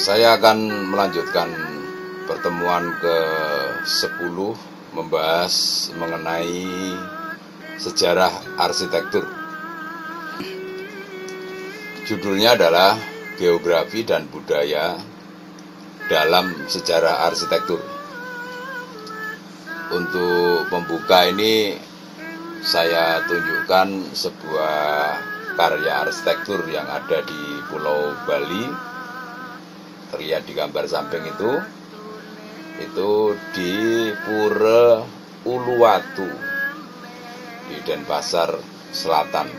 Saya akan melanjutkan pertemuan ke-10 membahas mengenai sejarah arsitektur. Judulnya adalah Geografi dan Budaya dalam Sejarah Arsitektur. Untuk pembuka ini saya tunjukkan sebuah karya arsitektur yang ada di Pulau Bali. Terlihat di gambar samping itu di Pura Uluwatu di Denpasar Selatan.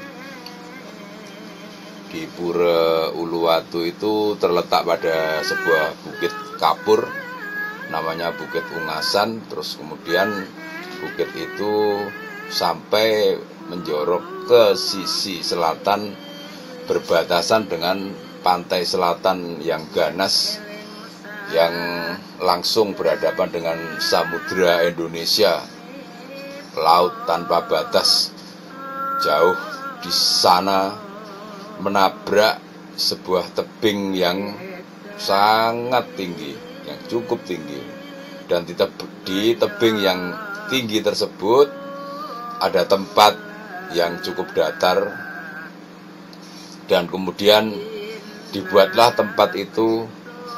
Di Pura Uluwatu itu terletak pada sebuah bukit kapur namanya Bukit Ungasan. Terus kemudian bukit itu sampai menjorok ke sisi selatan berbatasan dengan pantai selatan yang ganas yang langsung berhadapan dengan Samudra Indonesia, laut tanpa batas. Jauh di sana menabrak sebuah tebing yang sangat tinggi, yang cukup tinggi. Dan di tebing yang tinggi tersebut ada tempat yang cukup datar, dan kemudian dibuatlah tempat itu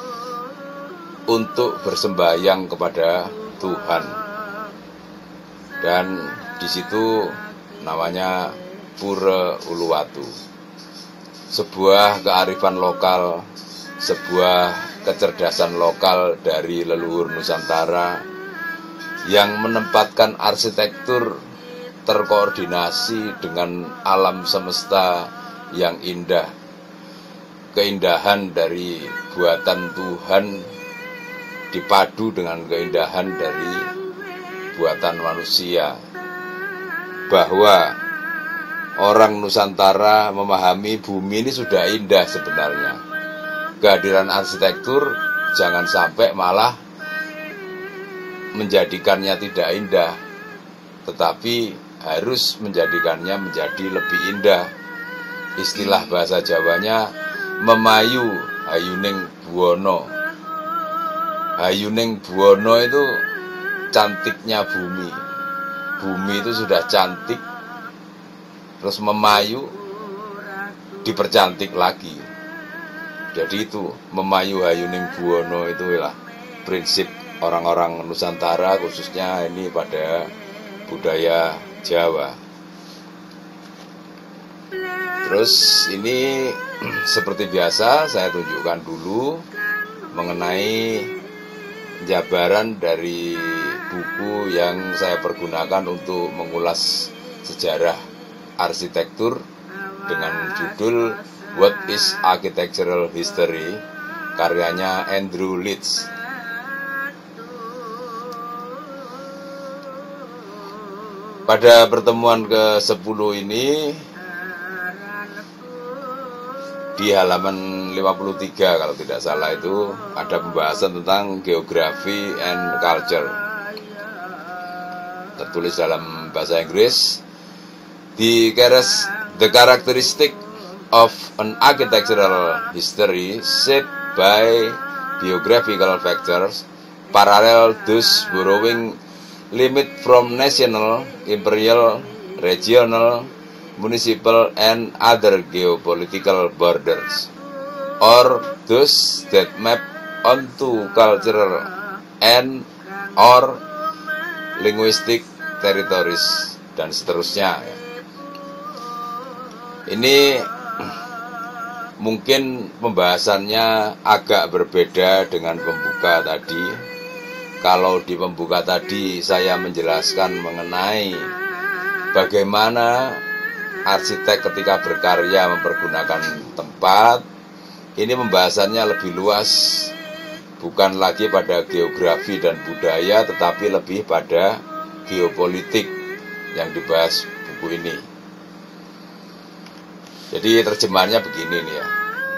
untuk bersembahyang kepada Tuhan. Dan di situ namanya Pura Uluwatu. Sebuah kearifan lokal, sebuah kecerdasan lokal dari leluhur Nusantara yang menempatkan arsitektur terkoordinasi dengan alam semesta yang indah. Keindahan dari buatan Tuhan dipadu dengan keindahan dari buatan manusia, bahwa orang Nusantara memahami bumi ini sudah indah sebenarnya. Kehadiran arsitektur jangan sampai malah menjadikannya tidak indah, tetapi harus menjadikannya menjadi lebih indah. Istilah bahasa Jawanya memayu hayuning buwono. Hayuning buwono itu cantiknya bumi. Bumi itu sudah cantik, terus memayu dipercantik lagi. Jadi itu memayu hayuning buwono, itulah prinsip orang-orang Nusantara, khususnya ini pada budaya Jawa. Terus ini seperti biasa saya tunjukkan dulu mengenai jabaran dari buku yang saya pergunakan untuk mengulas sejarah arsitektur dengan judul What is Architectural History, karyanya Andrew Leeds. Pada pertemuan ke-10 ini di halaman 53 kalau tidak salah itu ada pembahasan tentang geografi and culture. Tertulis dalam bahasa Inggris, the characteristic of an architectural history shaped by biographical factors parallel those borrowing limit from national, imperial, regional, municipal and other geopolitical borders, or those that map onto cultural and or linguistic territories, dan seterusnya. Ini mungkin pembahasannya agak berbeda dengan pembuka tadi. Kalau di pembuka tadi saya menjelaskan mengenai bagaimana arsitek ketika berkarya mempergunakan tempat, ini pembahasannya lebih luas, bukan lagi pada geografi dan budaya, tetapi lebih pada geopolitik yang dibahas buku ini. Jadi terjemahannya begini nih ya.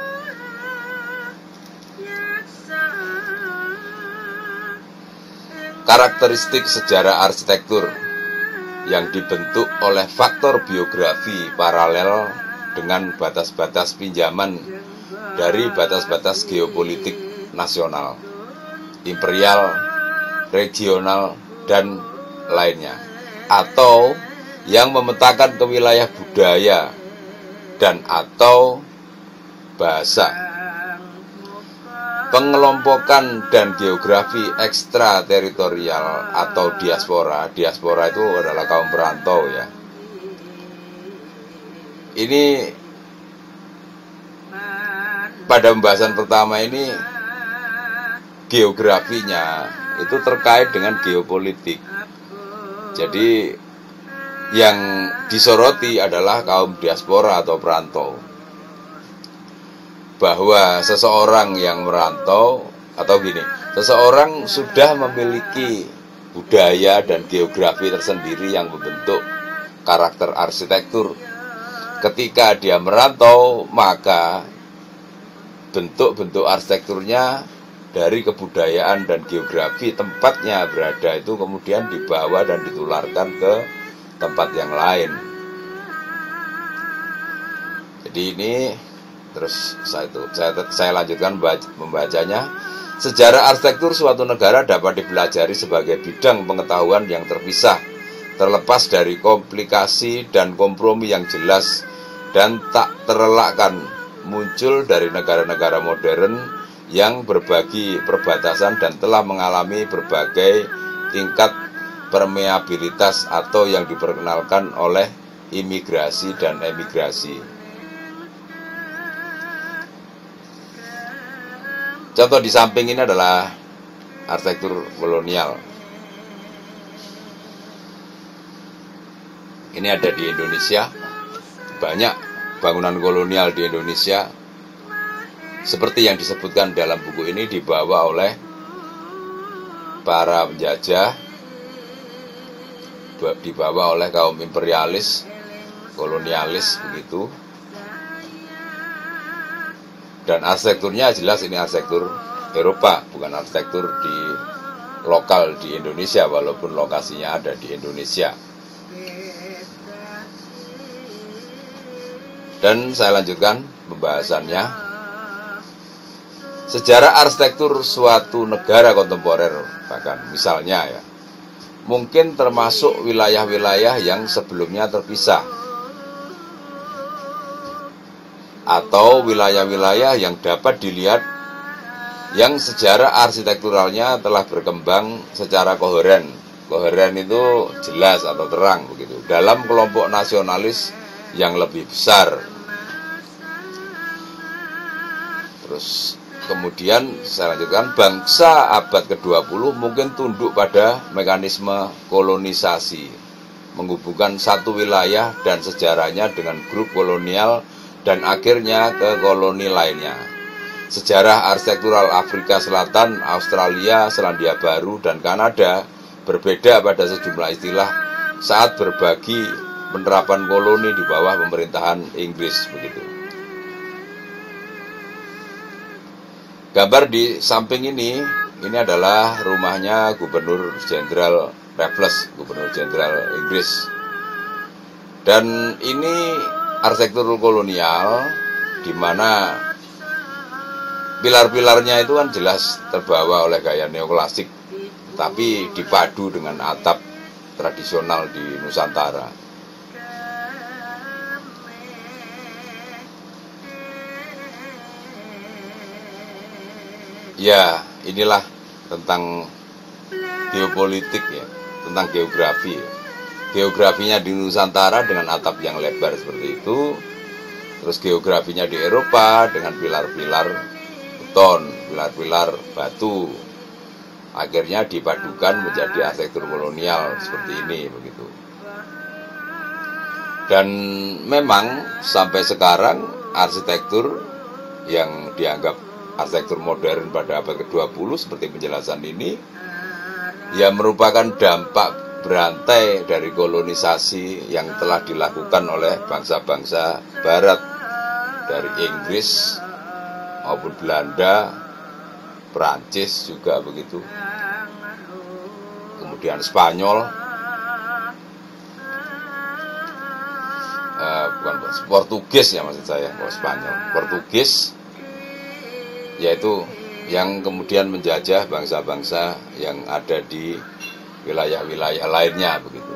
Karakteristik sejarah arsitektur yang dibentuk oleh faktor biografi paralel dengan batas-batas pinjaman dari batas-batas geopolitik nasional, imperial, regional, dan lainnya, atau yang memetakan ke wilayah budaya dan atau bahasa, pengelompokan dan geografi ekstrateritorial atau diaspora. Diaspora itu adalah kaum perantau ya. Ini pada pembahasan pertama ini geografinya itu terkait dengan geopolitik. Jadi yang disoroti adalah kaum diaspora atau perantau. Bahwa seseorang yang merantau, atau gini, seseorang sudah memiliki budaya dan geografi tersendiri yang membentuk karakter arsitektur. Ketika dia merantau, maka bentuk-bentuk arsitekturnya dari kebudayaan dan geografi tempatnya berada itu kemudian dibawa dan ditularkan ke tempat yang lain. Jadi ini terus saya lanjutkan membacanya. Sejarah arsitektur suatu negara dapat dipelajari sebagai bidang pengetahuan yang terpisah, terlepas dari komplikasi dan kompromi yang jelas dan tak terelakkan muncul dari negara-negara modern yang berbagi perbatasan dan telah mengalami berbagai tingkat permeabilitas atau yang diperkenalkan oleh imigrasi dan emigrasi. Contoh di samping ini adalah arsitektur kolonial. Ini ada di Indonesia. Banyak bangunan kolonial di Indonesia. Seperti yang disebutkan dalam buku ini dibawa oleh para penjajah, dibawa oleh kaum imperialis, kolonialis begitu. Dan arsitekturnya jelas ini arsitektur Eropa, bukan arsitektur di lokal di Indonesia, walaupun lokasinya ada di Indonesia. Dan saya lanjutkan pembahasannya. Sejarah arsitektur suatu negara kontemporer, bahkan misalnya ya, mungkin termasuk wilayah-wilayah yang sebelumnya terpisah, atau wilayah-wilayah yang dapat dilihat yang sejarah arsitekturalnya telah berkembang secara koheren. Koheren itu jelas atau terang begitu dalam kelompok nasionalis yang lebih besar. Terus kemudian saya lanjutkan, bangsa abad ke-20 mungkin tunduk pada mekanisme kolonisasi, menghubungkan satu wilayah dan sejarahnya dengan grup kolonial dan akhirnya ke koloni lainnya. Sejarah arsitektural Afrika Selatan, Australia, Selandia Baru, dan Kanada berbeda pada sejumlah istilah saat berbagi penerapan koloni di bawah pemerintahan Inggris begitu. Gambar di samping ini adalah rumahnya Gubernur Jenderal Raffles, Gubernur Jenderal Inggris. Dan ini arsitektur kolonial di mana pilar-pilarnya itu kan jelas terbawa oleh gaya neoklasik, tapi dipadu dengan atap tradisional di Nusantara. Ya, inilah tentang geopolitik ya, tentang geografi ya. Geografinya di Nusantara dengan atap yang lebar seperti itu. Terus geografinya di Eropa dengan pilar-pilar beton, pilar-pilar batu. Akhirnya dipadukan menjadi arsitektur kolonial seperti ini begitu. Dan memang sampai sekarang arsitektur yang dianggap arsitektur modern pada abad ke-20 seperti penjelasan ini ya merupakan dampak berantai dari kolonisasi yang telah dilakukan oleh bangsa-bangsa barat dari Inggris maupun Belanda, Perancis juga begitu, kemudian Spanyol, bukan Portugis ya maksud saya, Spanyol, Portugis, yaitu yang kemudian menjajah bangsa-bangsa yang ada di wilayah-wilayah lainnya begitu.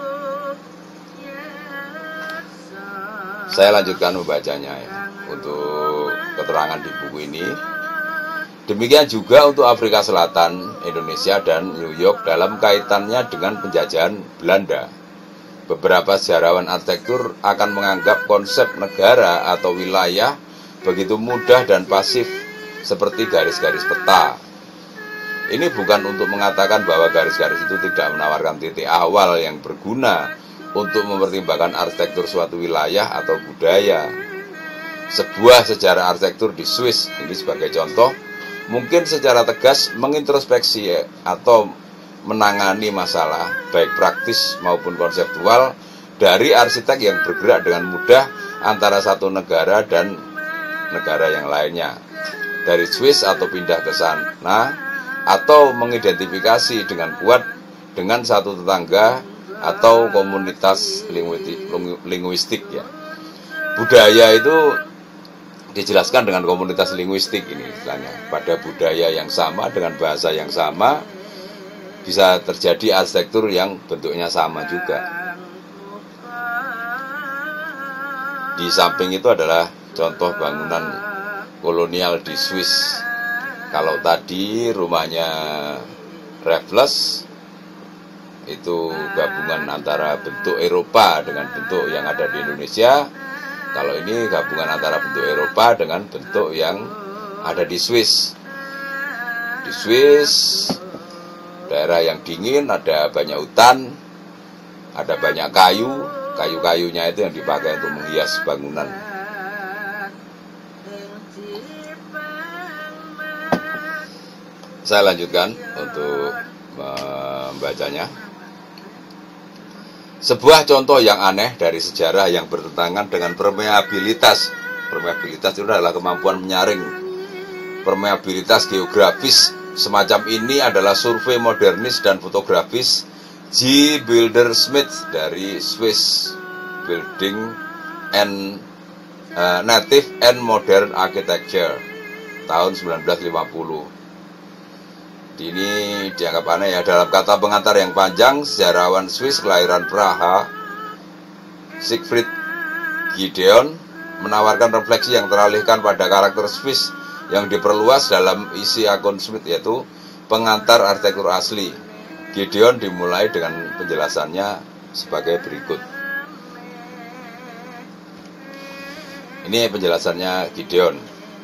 Saya lanjutkan membacanya ya, untuk keterangan di buku ini. Demikian juga untuk Afrika Selatan, Indonesia, dan New York dalam kaitannya dengan penjajahan Belanda. Beberapa sejarawan arsitektur akan menganggap konsep negara atau wilayah begitu mudah dan pasif seperti garis-garis peta. Ini bukan untuk mengatakan bahwa garis-garis itu tidak menawarkan titik awal yang berguna untuk mempertimbangkan arsitektur suatu wilayah atau budaya. Sebuah sejarah arsitektur di Swiss, ini sebagai contoh, mungkin secara tegas mengintrospeksi atau menangani masalah, baik praktis maupun konseptual, dari arsitek yang bergerak dengan mudah antara satu negara dan negara yang lainnya, dari Swiss atau pindah ke sana, atau mengidentifikasi dengan kuat dengan satu tetangga atau komunitas linguistik ya. Budaya itu dijelaskan dengan komunitas linguistik ini istilahnya. Pada budaya yang sama dengan bahasa yang sama bisa terjadi arsitektur yang bentuknya sama juga. Di samping itu adalah contoh bangunan kolonial di Swiss. Kalau tadi rumahnya Raffles itu gabungan antara bentuk Eropa dengan bentuk yang ada di Indonesia. Kalau ini gabungan antara bentuk Eropa dengan bentuk yang ada di Swiss. Di Swiss, daerah yang dingin, ada banyak hutan, ada banyak kayu. Kayu-kayunya itu yang dipakai untuk menghias bangunan. Saya lanjutkan untuk membacanya. Sebuah contoh yang aneh dari sejarah yang bertentangan dengan permeabilitas. Permeabilitas itu adalah kemampuan menyaring. Permeabilitas geografis semacam ini adalah survei modernis dan fotografis G. Builder Smith dari Swiss Building and Native and Modern Architecture tahun 1950. Ini dianggap aneh ya. Dalam kata pengantar yang panjang, sejarawan Swiss kelahiran Praha, Siegfried Gideon, menawarkan refleksi yang teralihkan pada karakter Swiss yang diperluas dalam isi akun Smith, yaitu pengantar arsitektur asli. Gideon dimulai dengan penjelasannya sebagai berikut. Ini penjelasannya Gideon.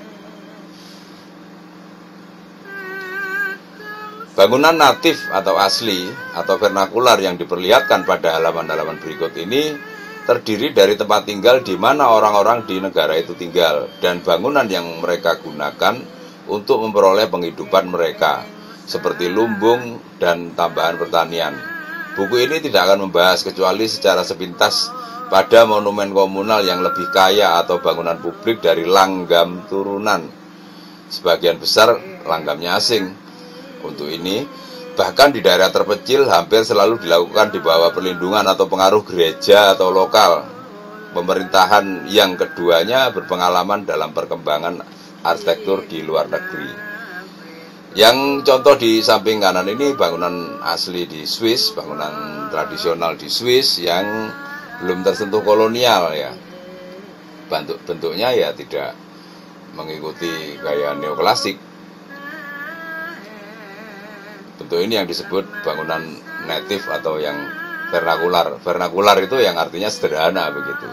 Bangunan natif atau asli atau vernakular yang diperlihatkan pada halaman-halaman berikut ini terdiri dari tempat tinggal di mana orang-orang di negara itu tinggal dan bangunan yang mereka gunakan untuk memperoleh penghidupan mereka, seperti lumbung dan tambahan pertanian. Buku ini tidak akan membahas kecuali secara sepintas pada monumen komunal yang lebih kaya atau bangunan publik dari langgam turunan. Sebagian besar langgamnya asing. Untuk ini, bahkan di daerah terpencil hampir selalu dilakukan di bawah perlindungan atau pengaruh gereja atau lokal. Pemerintahan yang keduanya berpengalaman dalam perkembangan arsitektur di luar negeri. Yang contoh di samping kanan ini bangunan asli di Swiss, bangunan tradisional di Swiss yang belum tersentuh kolonial ya. Bentuknya ya tidak mengikuti gaya neoklasik. Bentuk ini yang disebut bangunan native atau yang vernakular. Vernakular itu yang artinya sederhana begitu.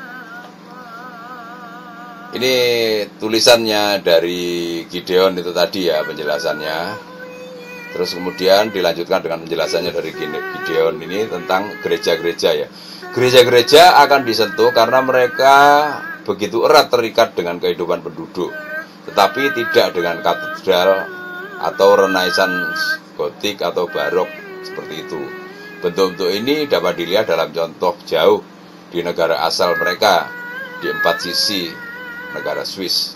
Ini tulisannya dari Gideon itu tadi ya penjelasannya. Terus kemudian dilanjutkan dengan penjelasannya dari Gideon ini tentang gereja-gereja ya. Gereja-gereja akan disentuh karena mereka begitu erat terikat dengan kehidupan penduduk, tetapi tidak dengan katedral atau Renaissance, Gotik atau Barok seperti itu. Bentuk-bentuk ini dapat dilihat dalam contoh jauh di negara asal mereka, di 4 sisi negara Swiss.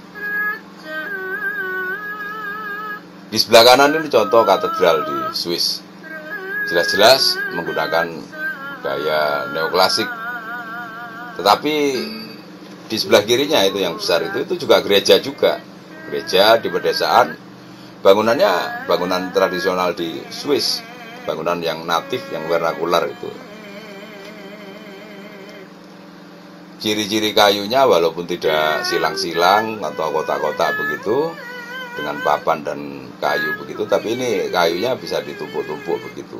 Di sebelah kanan ini contoh katedral di Swiss. Jelas-jelas menggunakan gaya neoklasik. Tetapi di sebelah kirinya itu yang besar itu juga gereja juga. Gereja di pedesaan bangunannya bangunan tradisional di Swiss, bangunan yang natif, yang vernakular itu. Ciri-ciri kayunya walaupun tidak silang-silang atau kotak-kotak begitu, dengan papan dan kayu begitu, tapi ini kayunya bisa ditumpuk-tumpuk begitu.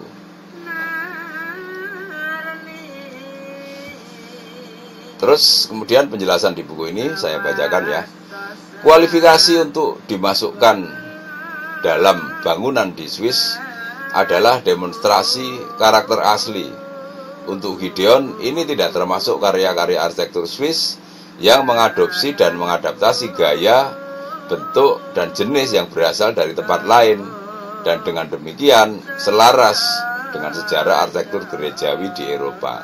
Terus kemudian penjelasan di buku ini saya bacakan ya. Kualifikasi untuk dimasukkan dalam bangunan di Swiss adalah demonstrasi karakter asli. Untuk Gideon, ini tidak termasuk karya-karya arsitektur Swiss yang mengadopsi dan mengadaptasi gaya, bentuk, dan jenis yang berasal dari tempat lain, dan dengan demikian selaras dengan sejarah arsitektur gerejawi di Eropa.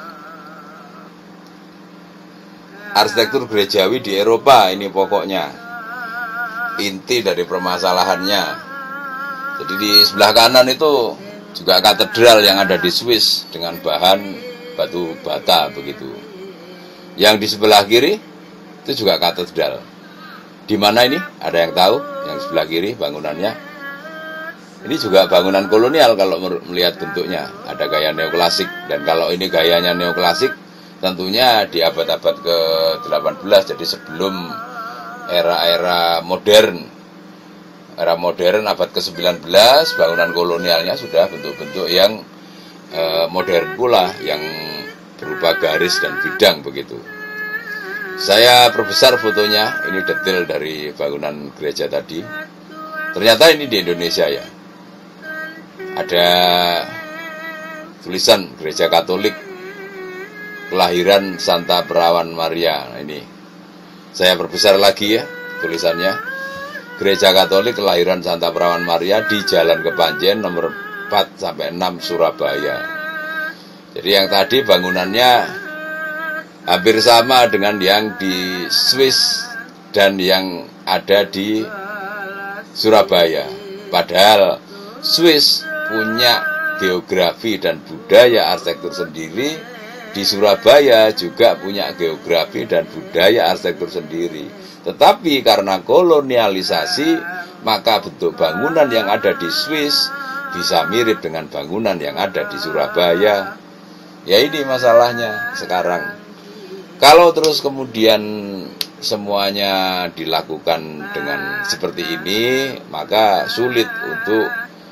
Arsitektur gerejawi di Eropa ini pokoknya inti dari permasalahannya. Jadi di sebelah kanan itu juga katedral yang ada di Swiss dengan bahan batu bata begitu. Yang di sebelah kiri itu juga katedral. Di mana ini? Ada yang tahu? Yang sebelah kiri bangunannya. Ini juga bangunan kolonial kalau melihat bentuknya. Ada gaya neoklasik, dan kalau ini gayanya neoklasik tentunya di abad-abad ke-18, jadi sebelum era-era modern. Era modern abad ke-19, bangunan kolonialnya sudah bentuk-bentuk yang modern pula, yang berupa garis dan bidang begitu. Saya perbesar fotonya, ini detail dari bangunan gereja tadi. Ternyata ini di Indonesia ya. Ada tulisan Gereja Katolik Kelahiran Santa Perawan Maria. Nah, ini saya perbesar lagi ya tulisannya. Gereja Katolik Kelahiran Santa Perawan Maria di Jalan Kepanjen nomor 4-6 Surabaya. Jadi yang tadi bangunannya hampir sama dengan yang di Swiss dan yang ada di Surabaya. Padahal Swiss punya geografi dan budaya arsitektur sendiri, di Surabaya juga punya geografi dan budaya arsitektur sendiri. Tetapi karena kolonialisasi, maka bentuk bangunan yang ada di Swiss bisa mirip dengan bangunan yang ada di Surabaya. Ya ini masalahnya sekarang. Kalau terus kemudian semuanya dilakukan dengan seperti ini, maka sulit untuk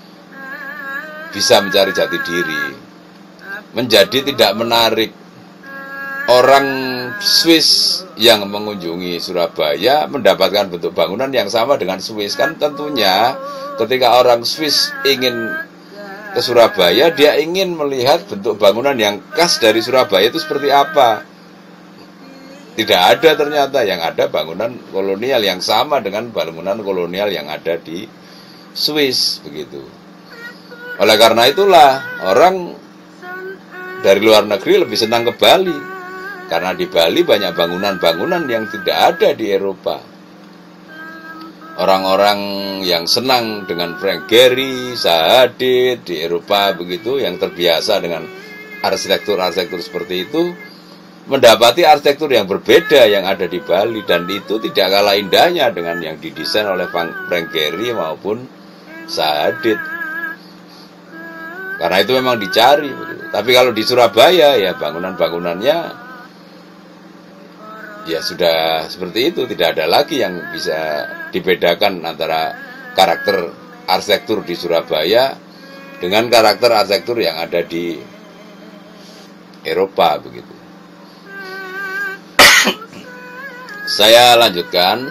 bisa mencari jati diri. Menjadi tidak menarik. Orang Swiss yang mengunjungi Surabaya mendapatkan bentuk bangunan yang sama dengan Swiss. Kan tentunya ketika orang Swiss ingin ke Surabaya, dia ingin melihat bentuk bangunan yang khas dari Surabaya itu seperti apa. Tidak ada ternyata, yang ada bangunan kolonial yang sama dengan bangunan kolonial yang ada di Swiss begitu. Oleh karena itulah orang dari luar negeri lebih senang ke Bali, karena di Bali banyak bangunan-bangunan yang tidak ada di Eropa. Orang-orang yang senang dengan Frank Gehry, Zaha Hadid di Eropa begitu, yang terbiasa dengan arsitektur-arsitektur seperti itu, mendapati arsitektur yang berbeda yang ada di Bali, dan itu tidak kalah indahnya dengan yang didesain oleh Frank Gehry maupun Zaha Hadid. Karena itu memang dicari. Tapi kalau di Surabaya ya bangunan-bangunannya ya sudah seperti itu, tidak ada lagi yang bisa dibedakan antara karakter arsitektur di Surabaya dengan karakter arsitektur yang ada di Eropa begitu. Saya lanjutkan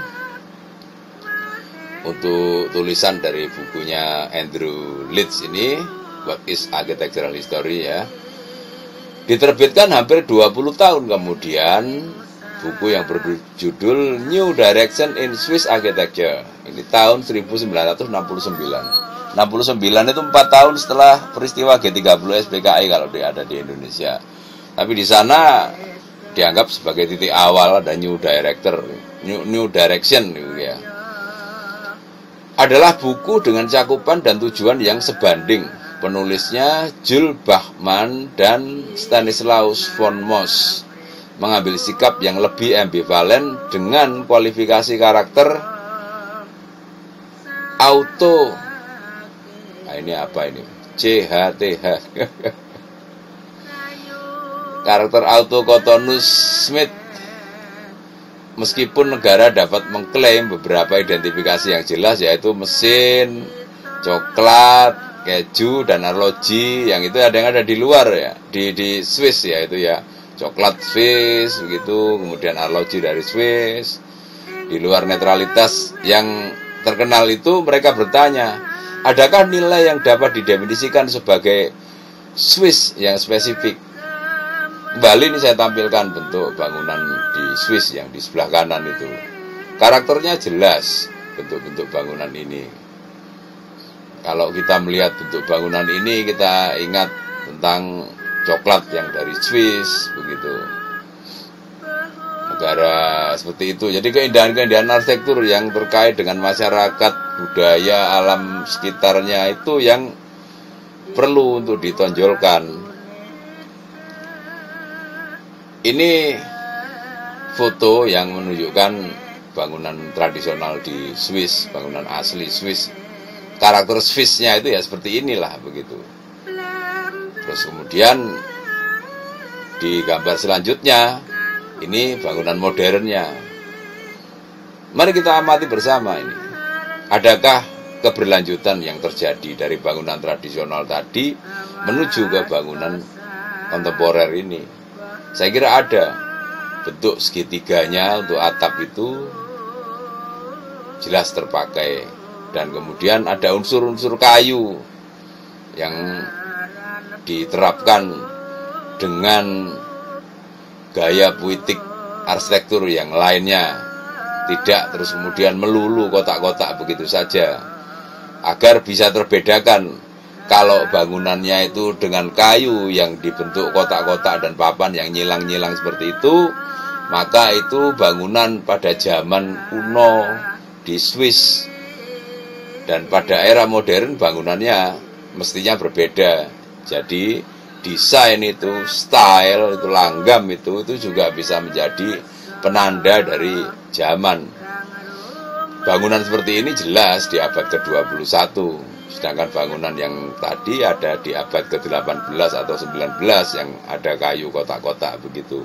untuk tulisan dari bukunya Andrew Leeds ini, What is Architectural History ya. Diterbitkan hampir 20 tahun kemudian, buku yang berjudul New Direction in Swiss Architecture. Ini tahun 1969. 69 itu 4 tahun setelah peristiwa G30 SPKI kalau dia ada di Indonesia. Tapi di sana dianggap sebagai titik awal ada New Direction gitu ya. Adalah buku dengan cakupan dan tujuan yang sebanding. Penulisnya Jules Bachmann dan Stanislaus von Moos mengambil sikap yang lebih ambivalen dengan kualifikasi karakter Auto. Nah, ini apa ini? CHTH. Karakter Auto Cotonus Smith. Meskipun negara dapat mengklaim beberapa identifikasi yang jelas, yaitu mesin, coklat, keju, dan arloji, yang itu ada yang ada di luar ya, di Swiss ya, itu ya, coklat Swiss begitu, kemudian arloji dari Swiss. Di luar netralitas yang terkenal itu, mereka bertanya, adakah nilai yang dapat didefinisikan sebagai Swiss yang spesifik? Kembali ini saya tampilkan bentuk bangunan di Swiss yang di sebelah kanan itu. Karakternya jelas bentuk-bentuk bangunan ini. Kalau kita melihat bentuk bangunan ini, kita ingat tentang coklat yang dari Swiss begitu. Negara seperti itu. Jadi keindahan-keindahan arsitektur yang terkait dengan masyarakat, budaya, alam sekitarnya itu yang perlu untuk ditonjolkan. Ini foto yang menunjukkan bangunan tradisional di Swiss, bangunan asli Swiss. Karakter Swissnya itu ya seperti inilah begitu. Terus kemudian di gambar selanjutnya, ini bangunan modernnya. Mari kita amati bersama ini. Adakah keberlanjutan yang terjadi dari bangunan tradisional tadi menuju ke bangunan kontemporer ini? Saya kira ada. Bentuk segitiganya untuk atap itu jelas terpakai. Dan kemudian ada unsur-unsur kayu yang diterapkan dengan gaya puitik arsitektur yang lainnya. Tidak terus kemudian melulu kotak-kotak begitu saja. Agar bisa terbedakan. Kalau bangunannya itu dengan kayu yang dibentuk kotak-kotak dan papan yang nyilang-nyilang seperti itu, maka itu bangunan pada zaman kuno di Swiss. Dan pada era modern bangunannya mestinya berbeda. Jadi desain itu, style itu, langgam itu juga bisa menjadi penanda dari zaman. Bangunan seperti ini jelas di abad ke-21. Sedangkan bangunan yang tadi ada di abad ke-18 atau 19 yang ada kayu kotak-kotak begitu.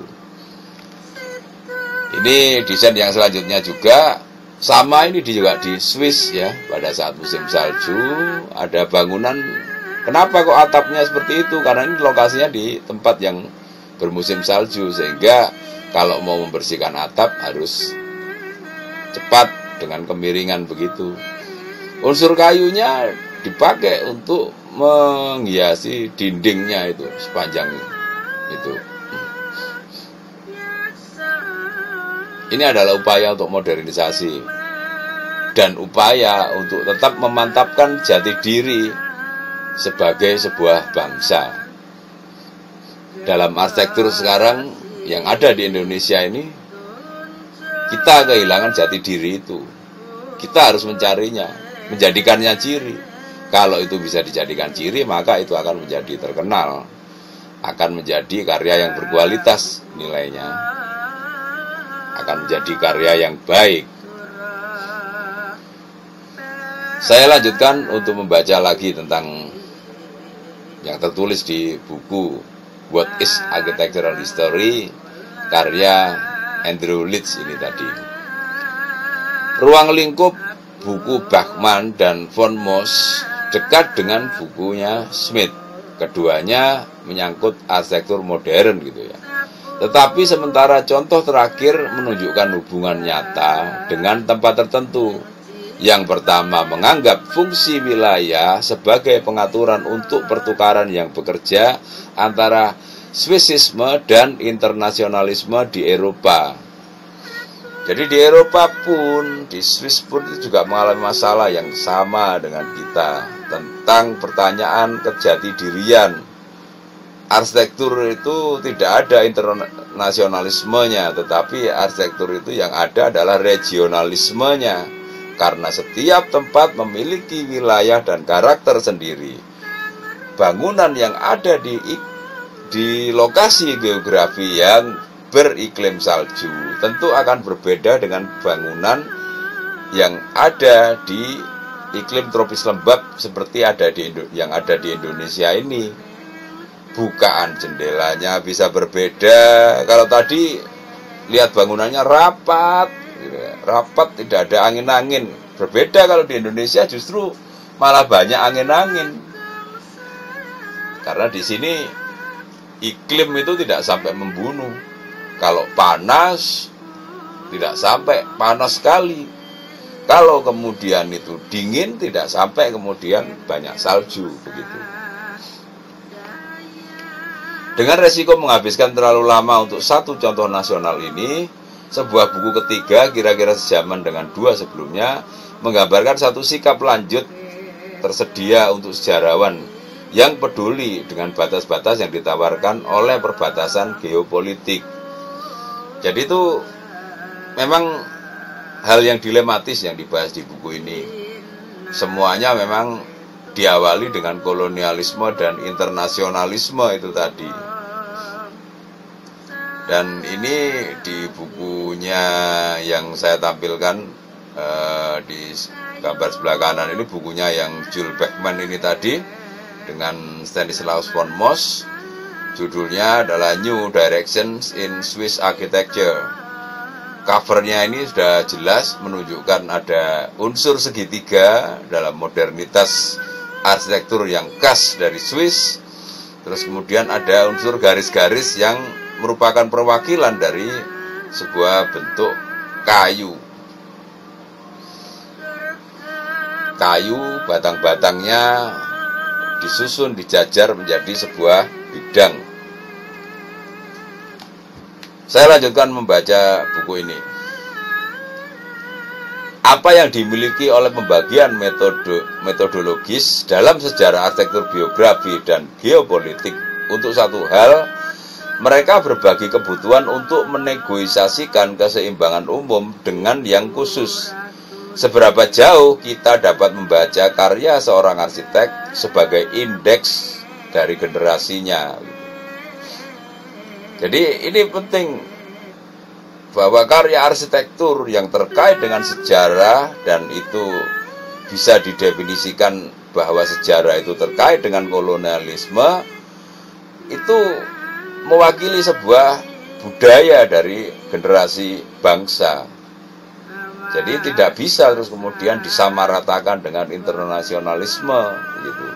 Ini desain yang selanjutnya juga sama, ini juga di Swiss ya. Pada saat musim salju ada bangunan. Kenapa kok atapnya seperti itu? Karena ini lokasinya di tempat yang bermusim salju, sehingga kalau mau membersihkan atap harus cepat dengan kemiringan begitu. Unsur kayunya dipakai untuk menghiasi dindingnya itu sepanjang itu. Ini adalah upaya untuk modernisasi dan upaya untuk tetap memantapkan jati diri sebagai sebuah bangsa. Dalam arsitektur sekarang yang ada di Indonesia ini, kita kehilangan jati diri itu. Kita harus mencarinya, menjadikannya ciri. Kalau itu bisa dijadikan ciri, maka itu akan menjadi terkenal, akan menjadi karya yang berkualitas nilainya, akan menjadi karya yang baik. Saya lanjutkan untuk membaca lagi tentang yang tertulis di buku What is Architectural History, karya Andrew Leach ini tadi. Ruang lingkup buku Bachmann dan von Moos dekat dengan bukunya Smith. Keduanya menyangkut arsitektur modern gitu ya. Tetapi sementara contoh terakhir menunjukkan hubungan nyata dengan tempat tertentu. Yang pertama menganggap fungsi wilayah sebagai pengaturan untuk pertukaran yang bekerja antara Swissisme dan internasionalisme di Eropa. Jadi di Eropa pun, di Swiss pun juga mengalami masalah yang sama dengan kita tentang pertanyaan kejati-dirian. Arsitektur itu tidak ada internasionalismenya, tetapi arsitektur itu yang ada adalah regionalismenya, karena setiap tempat memiliki wilayah dan karakter sendiri. Bangunan yang ada di lokasi geografi yang beriklim salju tentu akan berbeda dengan bangunan yang ada di iklim tropis lembab seperti yang ada di Indonesia ini. Bukaan jendelanya bisa berbeda. Kalau tadi lihat bangunannya rapat, tidak ada angin-angin. Berbeda kalau di Indonesia justru malah banyak angin-angin. Karena di sini iklim itu tidak sampai membunuh. Kalau panas tidak sampai panas sekali. Kalau kemudian itu dingin tidak sampai kemudian banyak salju begitu. Dengan resiko menghabiskan terlalu lama untuk satu contoh nasional ini, sebuah buku ketiga kira-kira sejaman dengan dua sebelumnya menggambarkan satu sikap lanjut tersedia untuk sejarawan yang peduli dengan batas-batas yang ditawarkan oleh perbatasan geopolitik. Jadi itu memang hal yang dilematis yang dibahas di buku ini. Semuanya memang diawali dengan kolonialisme dan internasionalisme itu tadi. Dan ini di bukunya yang saya tampilkan di gambar sebelah kanan ini, bukunya yang Jules Beckmann ini tadi dengan Stanislaus von Moos. Judulnya adalah New Directions in Swiss Architecture. Covernya ini sudah jelas menunjukkan ada unsur segitiga dalam modernitas arsitektur yang khas dari Swiss. Terus kemudian ada unsur garis-garis yang merupakan perwakilan dari sebuah bentuk kayu. Kayu, batang-batangnya disusun, dijajar menjadi sebuah bidang. Saya lanjutkan membaca buku ini. Apa yang dimiliki oleh pembagian metodologis dalam sejarah arsitektur biografi dan geopolitik untuk satu hal, mereka berbagi kebutuhan untuk menegosiasikan keseimbangan umum dengan yang khusus. Seberapa jauh kita dapat membaca karya seorang arsitek sebagai indeks dari generasinya. Jadi ini penting bahwa karya arsitektur yang terkait dengan sejarah, dan itu bisa didefinisikan bahwa sejarah itu terkait dengan kolonialisme, itu mewakili sebuah budaya dari generasi bangsa. Jadi tidak bisa terus kemudian disamaratakan dengan internasionalisme gitu.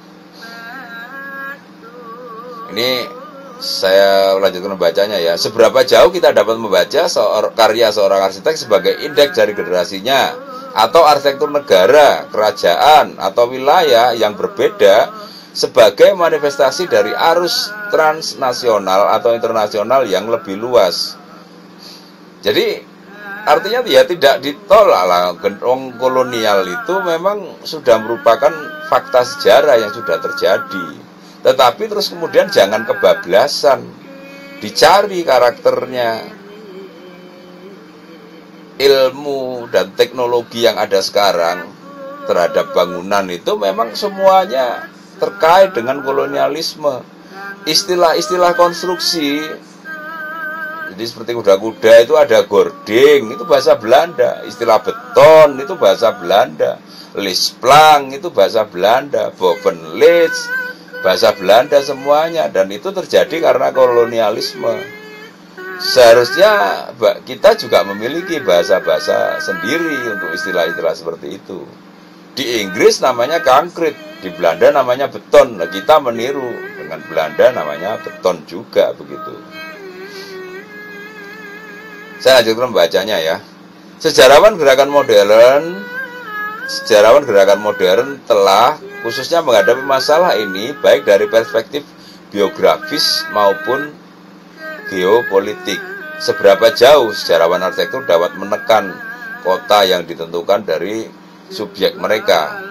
Ini saya lanjutkan membacanya ya. Seberapa jauh kita dapat membaca karya seorang arsitek sebagai indeks dari generasinya, atau arsitektur negara, kerajaan, atau wilayah yang berbeda sebagai manifestasi dari arus transnasional atau internasional yang lebih luas. Jadi artinya ya tidak ditolak lah. Kolonial itu memang sudah merupakan fakta sejarah yang sudah terjadi. Tetapi terus kemudian jangan kebablasan, dicari karakternya. Ilmu dan teknologi yang ada sekarang terhadap bangunan itu memang semuanya terkait dengan kolonialisme. Istilah-istilah konstruksi, jadi seperti kuda-kuda itu ada gording, itu bahasa Belanda. Istilah beton itu bahasa Belanda. Lisplang itu bahasa Belanda. Bovenlitz bahasa Belanda semuanya, dan itu terjadi karena kolonialisme. Seharusnya kita juga memiliki bahasa-bahasa sendiri untuk istilah-istilah seperti itu. Di Inggris namanya konkrit, di Belanda namanya beton. Nah, kita meniru dengan Belanda namanya beton juga begitu. Saya lanjutkan membacanya ya. Sejarawan gerakan modern telah khususnya menghadapi masalah ini baik dari perspektif biografis maupun geopolitik. Seberapa jauh sejarawan arsitektur dapat menekan kota yang ditentukan dari subjek mereka.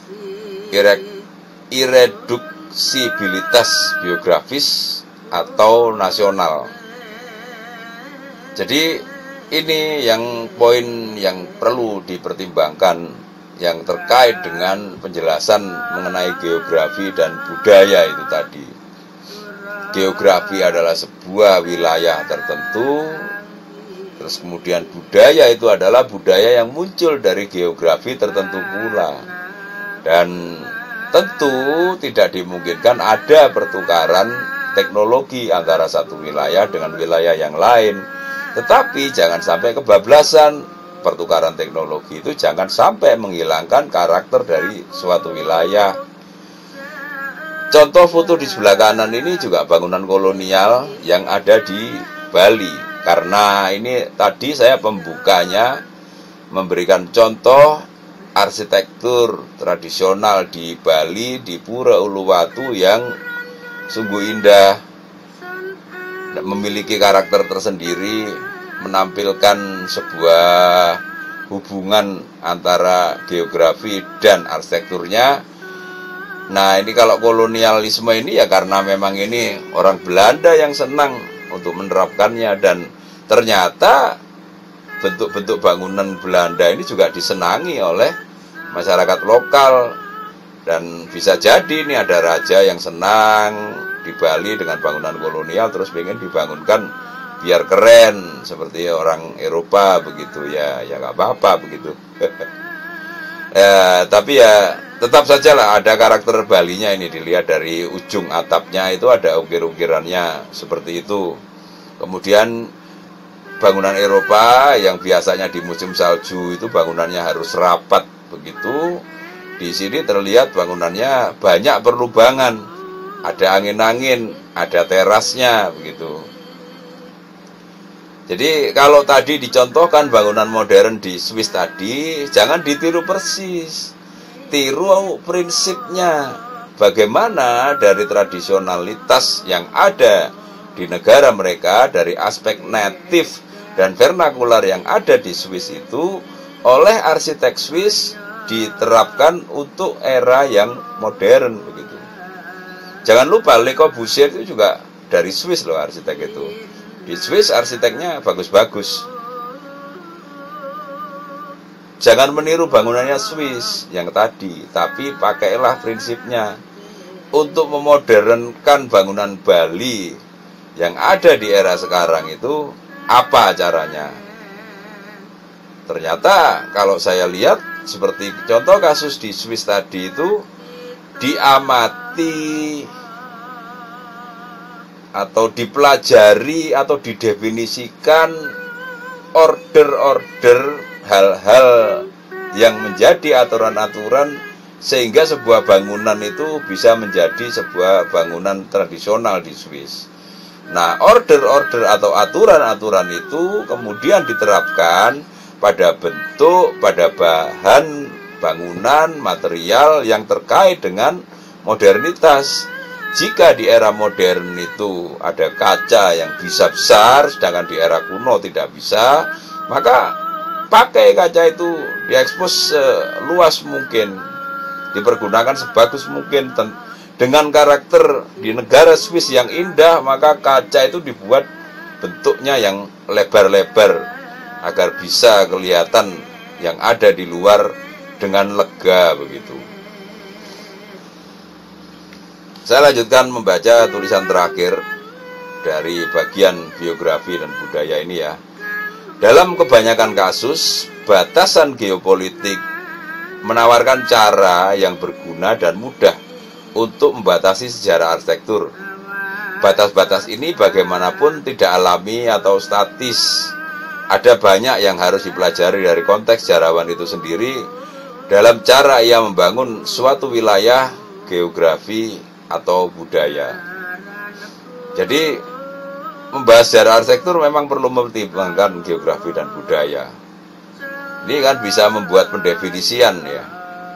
Ireduksibilitas biografis atau nasional. Jadi ini yang poin yang perlu dipertimbangkan, yang terkait dengan penjelasan mengenai geografi dan budaya itu tadi. Geografi adalah sebuah wilayah tertentu, terus kemudian budaya itu adalah budaya yang muncul dari geografi tertentu pula. Dan tentu tidak dimungkinkan ada pertukaran teknologi antara satu wilayah dengan wilayah yang lain. Tetapi jangan sampai kebablasan. Pertukaran teknologi itu jangan sampai menghilangkan karakter dari suatu wilayah. Contoh foto di sebelah kanan ini juga bangunan kolonial yang ada di Bali. Karena ini tadi saya pembukanya memberikan contoh arsitektur tradisional di Bali, di Pura Uluwatu yang sungguh indah, memiliki karakter tersendiri, menampilkan sebuah hubungan antara geografi dan arsitekturnya. Nah, ini kalau kolonialisme ini ya karena memang ini orang Belanda yang senang untuk menerapkannya, dan ternyata bentuk-bentuk bangunan Belanda ini juga disenangi oleh masyarakat lokal. Dan bisa jadi ini ada raja yang senang di Bali dengan bangunan kolonial, terus pengen dibangunkan biar keren seperti orang Eropa begitu ya, ya nggak apa-apa begitu. Ya, tapi ya tetap saja lah ada karakter Balinya ini, dilihat dari ujung atapnya itu ada ukir-ukirannya seperti itu. Kemudian bangunan Eropa yang biasanya di musim salju itu bangunannya harus rapat begitu. Di sini terlihat bangunannya banyak perlubangan, ada angin-angin, ada terasnya begitu. Jadi kalau tadi dicontohkan bangunan modern di Swiss tadi, jangan ditiru persis. Tiru prinsipnya. Bagaimana dari tradisionalitas yang ada di negara mereka, dari aspek native dan vernakular yang ada di Swiss itu, oleh arsitek Swiss diterapkan untuk era yang modern begitu. Jangan lupa Le Corbusier itu juga dari Swiss loh, arsitek itu. Di Swiss arsiteknya bagus-bagus. Jangan meniru bangunannya Swiss yang tadi, tapi pakailah prinsipnya. Untuk memodernkan bangunan Bali yang ada di era sekarang itu apa caranya? Ternyata kalau saya lihat seperti contoh kasus di Swiss tadi itu, diamati atau dipelajari atau didefinisikan order-order hal-hal yang menjadi aturan-aturan sehingga sebuah bangunan itu bisa menjadi sebuah bangunan tradisional di Swiss. Nah, order-order atau aturan-aturan itu kemudian diterapkan pada bentuk, pada bahan bangunan, material yang terkait dengan modernitas. Jika di era modern itu ada kaca yang bisa besar, sedangkan di era kuno tidak bisa, maka pakai kaca itu diekspos seluas mungkin, dipergunakan sebagus mungkin. Dengan karakter di negara Swiss yang indah, maka kaca itu dibuat bentuknya yang lebar-lebar agar bisa kelihatan yang ada di luar dengan lega begitu. Saya lanjutkan membaca tulisan terakhir dari bagian biografi dan budaya ini ya. Dalam kebanyakan kasus, batasan geopolitik menawarkan cara yang berguna dan mudah untuk membatasi sejarah arsitektur. Batas-batas ini bagaimanapun tidak alami atau statis. Ada banyak yang harus dipelajari dari konteks sejarawan itu sendiri dalam cara ia membangun suatu wilayah, geografi, atau budaya. Jadi, membahas sejarah arsitektur memang perlu mempertimbangkan geografi dan budaya. Ini kan bisa membuat pendefinisian ya.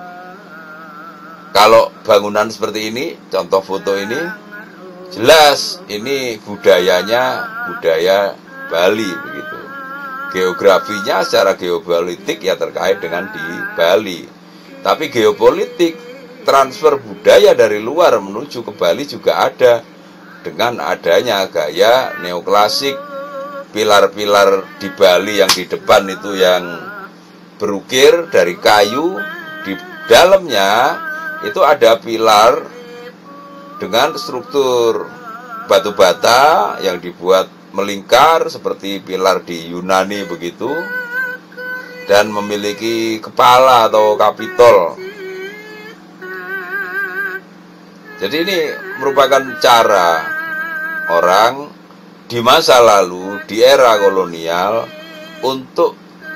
Kalau bangunan seperti ini, contoh foto ini, jelas ini budayanya budaya Bali begitu. Geografinya secara geopolitik ya terkait dengan di Bali. Tapi geopolitik, transfer budaya dari luar menuju ke Bali juga ada. Dengan adanya gaya neoklasik, pilar-pilar di Bali yang di depan itu yang berukir dari kayu, di dalamnya itu ada pilar dengan struktur batu bata yang dibuat melingkar seperti pilar di Yunani begitu, dan memiliki kepala atau kapitol. Jadi ini merupakan cara orang di masa lalu, di era kolonial, untuk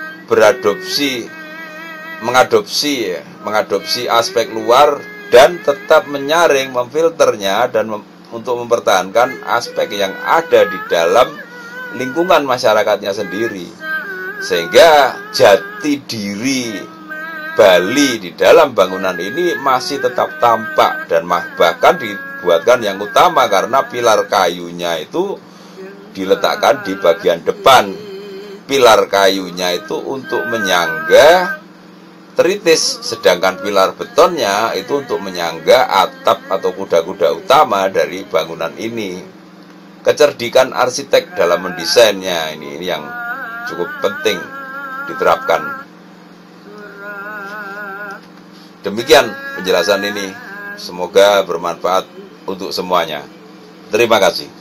mengadopsi aspek luar dan tetap menyaring, memfilternya dan untuk mempertahankan aspek yang ada di dalam lingkungan masyarakatnya sendiri. Sehingga jati diri Bali di dalam bangunan ini masih tetap tampak dan bahkan dibuatkan yang utama karena pilar kayunya itu diletakkan di bagian depan. Pilar kayunya itu untuk menyangga teritis, sedangkan pilar betonnya itu untuk menyangga atap atau kuda-kuda utama dari bangunan ini. Kecerdikan arsitek dalam mendesainnya ini yang cukup penting diterapkan. Demikian penjelasan ini, semoga bermanfaat untuk semuanya. Terima kasih.